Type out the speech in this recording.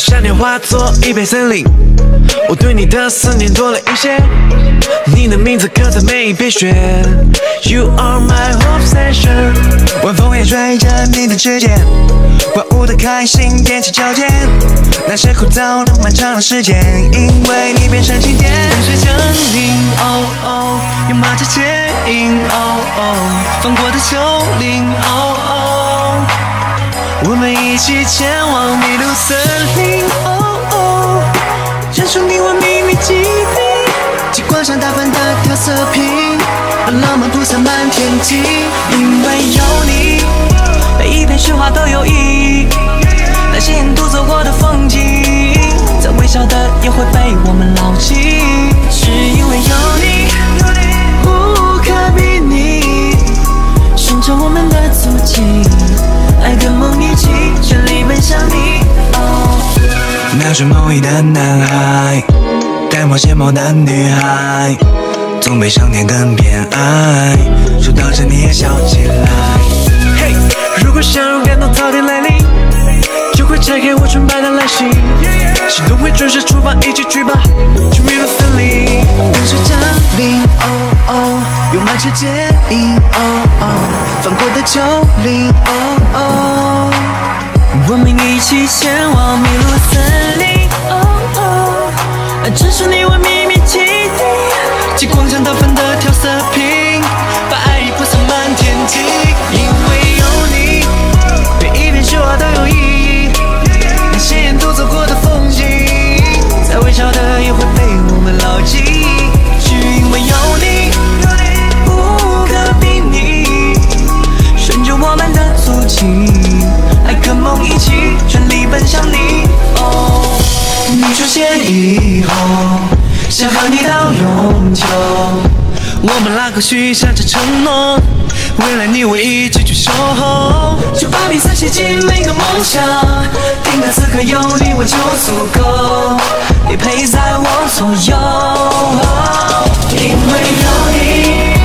闪电化作一片森林，我对你的思念多了一些。你的名字刻在每一片雪。You are my obsession。晚风也吹着你的指尖，万物的开心踮起脚尖。那些枯燥的漫长的时间，因为你变成经典。雨水降临，哦哦，有马车牵引，哦哦，放过的丘陵，哦哦，我们一起前往迷路森林，哦哦，认出你我秘密基地，极光上打翻的调色品，让浪漫铺散满天际，因为有你，每一片雪花都有意义。那些沿途走过的风景，再微小的也会被我们牢记，是因为有你，无可比拟，顺着我们的足迹，爱跟梦一起，全力奔向你。那双梦呓的男孩，戴冒险帽的女孩，从北上天更偏爱，说到这你也笑起来。嘿，如果想让感动早点来临，就会拆开我纯白的来信，心动会准时出发，一起去吧，去迷路森林。雨水降临，哦哦，有马车接应，哦哦，翻过的丘陵，哦哦，我们一起前往迷路森林，哦哦，这是你我秘密基地，极光上打翻的调色品，把爱意铺散满天际，因为有你，每一片雪花都有意义。那些沿途走过的风景，再微小的也会被我们牢记，是因为有你，无可比拟，顺着我们的足迹，爱跟梦一起，全力奔向你。哦，你出现以后，想和你到永久，我们拉过许下这承诺，未来你我一起去守候，就把彼此写进每个梦想，定格此刻有你我就足够，你陪在我左右，因为有你，